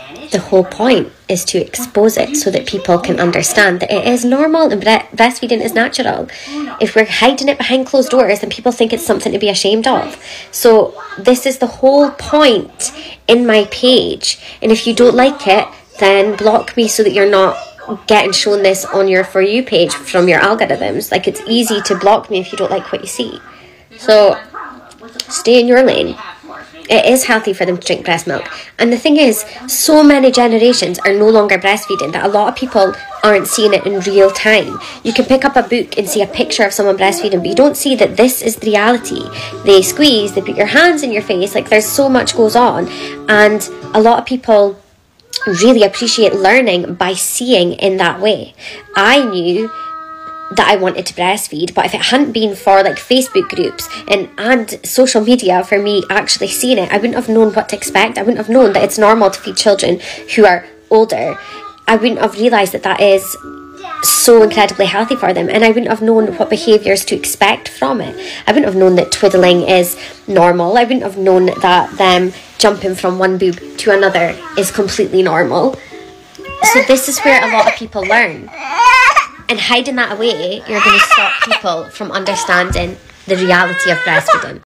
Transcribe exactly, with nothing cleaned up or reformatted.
the whole point is to expose it so that people can understand that it is normal and bre- breastfeeding is natural. If we're hiding it behind closed doors, then people think it's something to be ashamed of. So this is the whole point in my page. And if you don't like it, then block me so that you're not getting shown this on your For You page from your algorithms. Like, it's easy to block me if you don't like what you see. So stay in your lane. It is healthy for them to drink breast milk. And the thing is, so many generations are no longer breastfeeding that a lot of people aren't seeing it in real time. You can pick up a book and see a picture of someone breastfeeding, but you don't see that this is the reality. They squeeze, they put your hands in your face, like there's so much goes on. And a lot of people really appreciate learning by seeing in that way. I knew that I wanted to breastfeed, but if it hadn't been for like Facebook groups and and social media for me actually seeing it, I wouldn't have known what to expect. I wouldn't have known that it's normal to feed children who are older. I wouldn't have realised that that is so incredibly healthy for them, and I wouldn't have known what behaviours to expect from it. I wouldn't have known that twiddling is normal. I wouldn't have known that them jumping from one boob to another is completely normal. So this is where a lot of people learn. And hiding that away, you're going to stop people from understanding the reality of breastfeeding.